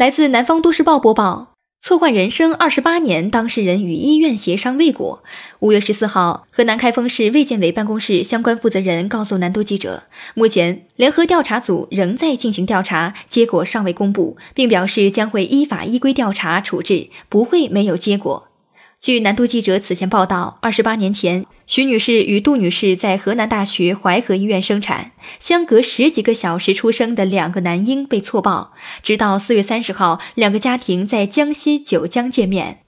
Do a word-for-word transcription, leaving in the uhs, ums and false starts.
来自南方都市报播报，错换人生二十八年，当事人与医院协商未果。五月十四号，河南开封市卫健委办公室相关负责人告诉南都记者，目前联合调查组仍在进行调查，结果尚未公布，并表示将会依法依规调查处置，不会没有结果。据南都记者此前报道，二十八年前，徐女士与杜女士在河南大学淮河医院生产，相隔十几个小时出生的两个男婴被错报，直到四月三十号，两个家庭在江西九江见面。